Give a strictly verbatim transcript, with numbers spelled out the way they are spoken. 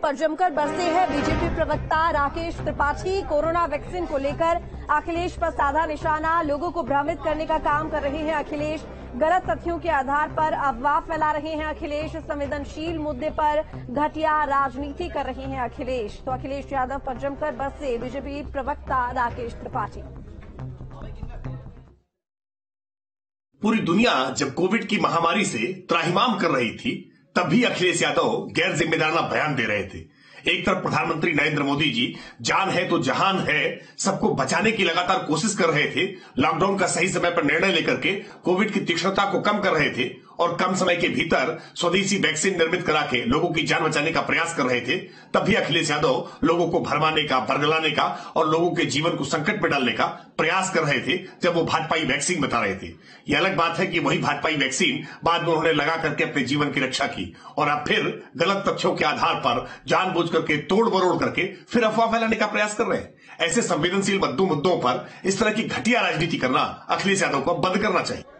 पर जमकर बरसे हैं बीजेपी प्रवक्ता राकेश त्रिपाठी। कोरोना वैक्सीन को लेकर अखिलेश पर साधा निशाना, लोगों को भ्रमित करने का काम कर रहे हैं अखिलेश। गलत तथ्यों के आधार पर अफवाह फैला रहे हैं अखिलेश। संवेदनशील मुद्दे पर घटिया राजनीति कर रहे हैं अखिलेश। तो अखिलेश यादव पर जमकर बरसे बीजेपी प्रवक्ता राकेश त्रिपाठी। पूरी दुनिया जब कोविड की महामारी से त्राहिमाम कर रही थी, तब भी अखिलेश यादव गैर जिम्मेदाराना बयान दे रहे थे। एक तरफ प्रधानमंत्री नरेंद्र मोदी जी जान है तो जहान है सबको बचाने की लगातार कोशिश कर रहे थे, लॉकडाउन का सही समय पर निर्णय लेकर के कोविड की तीक्ष्णता को कम कर रहे थे और कम समय के भीतर स्वदेशी वैक्सीन निर्मित करा के लोगों की जान बचाने का प्रयास कर रहे थे। तब भी अखिलेश यादव लोगों को भरमाने का, बरगलाने का और लोगों के जीवन को संकट में डालने का प्रयास कर रहे थे जब वो भाजपाई वैक्सीन बता रहे थे। यह अलग बात है कि वही भाजपाई वैक्सीन बाद में उन्होंने लगा करके अपने जीवन की रक्षा की और अब फिर गलत तथ्यों के आधार पर जानबूझ करके तोड़ मरोड़ करके फिर अफवाह फैलाने का प्रयास कर रहे हैं। ऐसे संवेदनशील मुद्दों मुद्दों पर इस तरह की घटिया राजनीति करना अखिलेश यादव को बंद करना चाहिए।